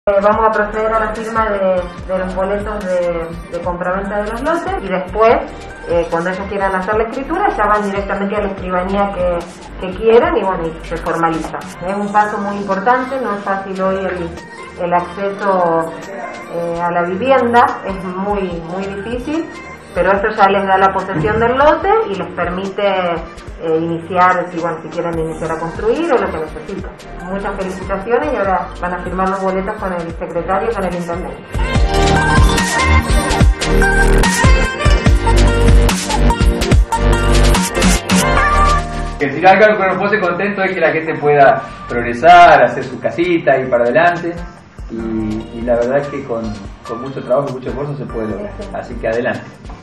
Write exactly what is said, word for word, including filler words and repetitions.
Vamos a proceder a la firma de, de los boletos de, de compraventa de los lotes y después, eh, cuando ellos quieran hacer la escritura, ya van directamente a la escribanía que, que quieran y bueno, y se formaliza. Es un paso muy importante, no es fácil hoy el, el acceso eh, a la vivienda, es muy, muy difícil, pero esto ya les da la posesión del lote y les permite eh, iniciar, si, bueno, si quieren iniciar a construir o lo que necesitan. Muchas felicitaciones y ahora van a firmar los boletos con el secretario y con el intendente. Que si algo que nos pone contento es que la gente pueda progresar, hacer su casita y para adelante. Y, y la verdad es que con, con mucho trabajo y mucho esfuerzo se puede lograr. Así que adelante.